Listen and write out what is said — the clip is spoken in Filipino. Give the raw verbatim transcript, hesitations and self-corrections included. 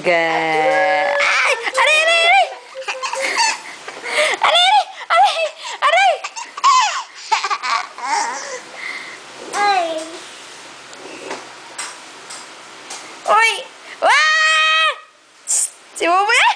Good. Ay! Aray, aray, aray! Aray, aray! Aray! Aray! Uy! Wah! Si Buboy!